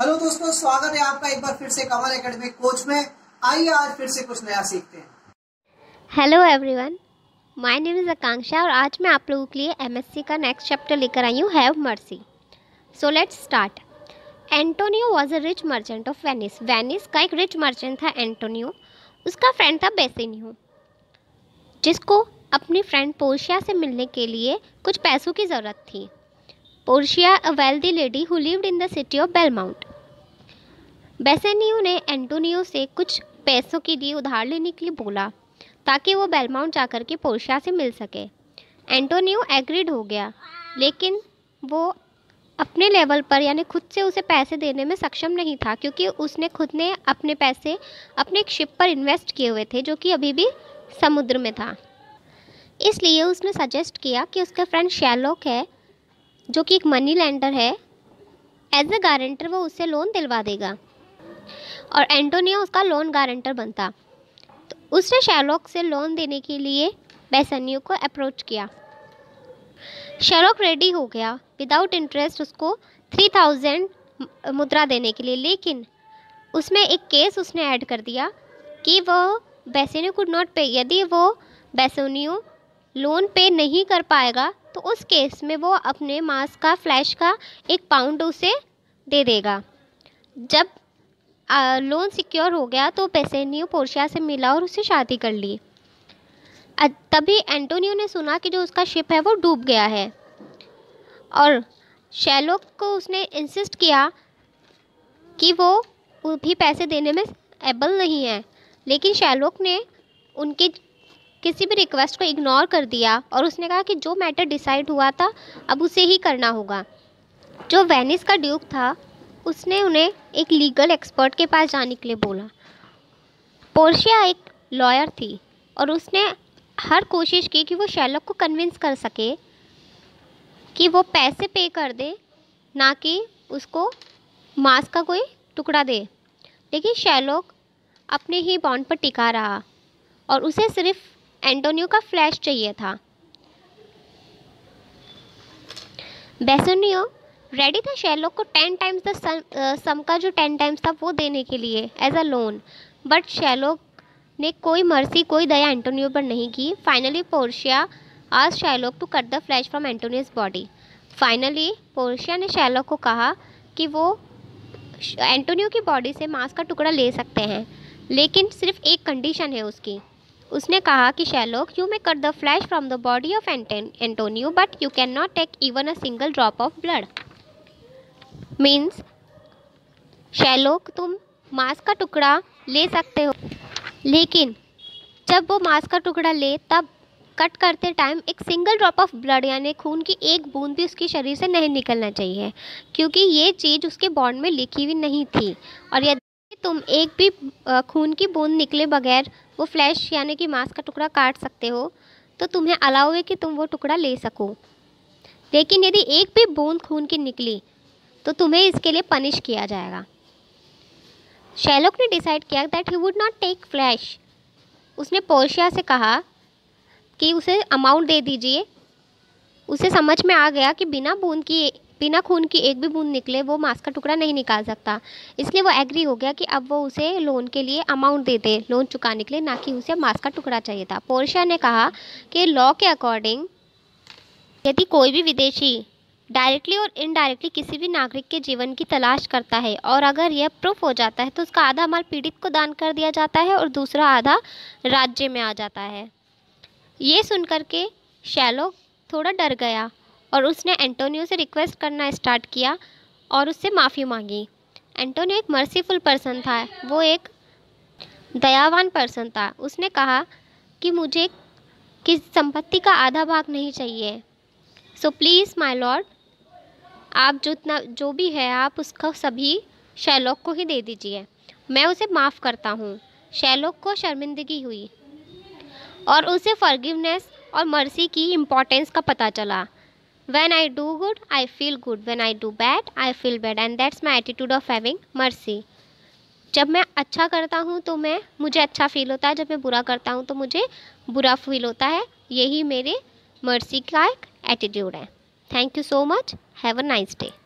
Hello दोस्तों, स्वागत है आपका एक बार फिर से कमल एकेडमी कोच में। आइए आज फिर से कुछ नया सीखते हैं। Hello everyone, my name is Akanksha और आज मैं आप लोगों के लिए एमएससी का नेक्स्ट चैप्टर लेकर आई हूँ, have mercy. So let's start. Antonio was a rich merchant of Venice. Venice का एक रिच मर्चेंट था एंटोनियो। उसका फ्रेंड था बेसिनियो, जिसको अपनी फ्रेंड पोर्शिया से मिलने के लिए कुछ पैसों की ज़रूरत थी। Portia a wealthy lady who lived in the city of Belmont. Bassanio ने एंटोनियो से कुछ पैसों के लिए उधार लेने के लिए बोला ताकि वो बेलमाउंट जाकर के पोर्शिया से मिल सके। एंटोनियो एग्रीड हो गया, लेकिन वो अपने लेवल पर यानी खुद से उसे पैसे देने में सक्षम नहीं था, क्योंकि उसने खुद ने अपने पैसे अपने एक शिप पर इन्वेस्ट किए हुए थे जो कि अभी भी समुद्र में था। इसलिए उसने सजेस्ट किया कि उसका फ्रेंड शैरलॉक है, जो कि एक मनी लेंडर है, एज ए गारंटर वो उससे लोन दिलवा देगा और एंटोनियो उसका लोन गारंटर बनता। तो उसने शैरलॉक से लोन देने के लिए बेसिनियो को अप्रोच किया। शैरलॉक रेडी हो गया विदाउट इंटरेस्ट उसको 3000 मुद्रा देने के लिए, लेकिन उसमें एक केस उसने ऐड कर दिया कि वो बेसिनियो कुड नॉट पे। यदि वो बेसिनियो लोन पे नहीं कर पाएगा तो उस केस में वो अपने मांस का फ्लैश का 1 पाउंड उसे दे देगा। जब लोन सिक्योर हो गया तो बेसिनियो पोर्शिया से मिला और उससे शादी कर ली। तभी एंटोनियो ने सुना कि जो उसका शिप है वो डूब गया है और शैरलॉक को उसने इंसिस्ट किया कि वो भी पैसे देने में एबल नहीं है, लेकिन शैरलॉक ने उनके किसी भी रिक्वेस्ट को इग्नोर कर दिया और उसने कहा कि जो मैटर डिसाइड हुआ था अब उसे ही करना होगा। जो वेनिस का ड्यूक था उसने उन्हें एक लीगल एक्सपर्ट के पास जाने के लिए बोला। पोर्शिया एक लॉयर थी और उसने हर कोशिश की कि वो शैरलॉक को कन्विंस कर सके कि वो पैसे पे कर दे, ना कि उसको मांस का कोई टुकड़ा दे। लेकिन शैरलॉक अपने ही बॉन्ड पर टिका रहा और उसे सिर्फ एंटोनियो का फ्लैश चाहिए था। बेसिनियो रेडी था शैरलॉक को 10 टाइम्स द सम का जो 10 टाइम्स था वो देने के लिए as a loan, but Sherlock ने कोई मर्सी कोई दया एंटोनियो पर नहीं की। फाइनली पोर्शिया आज Sherlock to cut the flesh from Antonio's body. Finally Portia ने शैरलॉक को कहा कि वो एंटोनियो की बॉडी से मांस का टुकड़ा ले सकते हैं, लेकिन सिर्फ एक कंडीशन है उसकी। उसने कहा कि Sherlock, you may cut the flesh from the body of Antonio but you can not take even a single drop of blood. Means Sherlock, तुम मांस का टुकड़ा ले सकते हो, लेकिन जब वो मांस का टुकड़ा ले तब कट करते टाइम एक सिंगल ड्रॉप ऑफ ब्लड यानी खून की एक बूंद भी उसके शरीर से नहीं निकलना चाहिए, क्योंकि ये चीज़ उसके बॉन्ड में लिखी हुई नहीं थी। और यदि तुम एक भी खून की बूंद निकले बगैर वो फ्लैश यानी कि मांस का टुकड़ा काट सकते हो तो तुम्हें अलाउ है कि तुम वो टुकड़ा ले सको, लेकिन यदि एक भी बूंद खून की निकली तो तुम्हें इसके लिए पनिश किया जाएगा। शैरलॉक ने डिसाइड किया that he would not take flesh. उसने पोर्शिया से कहा कि उसे अमाउंट दे दीजिए। उसे समझ में आ गया कि बिना खून की एक भी बूंद निकले वो मांस का टुकड़ा नहीं निकाल सकता, इसलिए वो एग्री हो गया कि अब वो उसे लोन के लिए अमाउंट दे दे, लोन चुकाने के लिए, ना कि उसे मांस का टुकड़ा चाहिए था। पोर्शिया ने कहा कि लॉ के अकॉर्डिंग यदि कोई भी विदेशी डायरेक्टली और इनडायरेक्टली किसी भी नागरिक के जीवन की तलाश करता है और अगर यह प्रूफ हो जाता है तो उसका आधा माल पीड़ित को दान कर दिया जाता है और दूसरा आधा राज्य में आ जाता है। ये सुनकर के शैरलॉक थोड़ा डर गया और उसने एंटोनियो से रिक्वेस्ट करना स्टार्ट किया और उससे माफ़ी मांगी। एंटोनियो एक मर्सीफुल पर्सन था, वो एक दयावान पर्सन था। उसने कहा कि मुझे किसी संपत्ति का आधा भाग नहीं चाहिए, सो प्लीज़ माय लॉर्ड, आप जो भी है आप उसका सभी शैरलॉक को ही दे दीजिए, मैं उसे माफ़ करता हूँ। शैरलॉक को शर्मिंदगी हुई और उसे फॉरगिवनेस और मर्सी की इम्पोर्टेंस का पता चला। When I do good, I feel good. When I do bad, I feel bad. And that's my attitude of having mercy. जब मैं अच्छा करता हूँ तो मुझे अच्छा फील होता है, जब मैं बुरा करता हूँ तो मुझे बुरा फील होता है। यही मेरे मर्सी का एक एटीट्यूड है। Thank you so much. Have a nice day.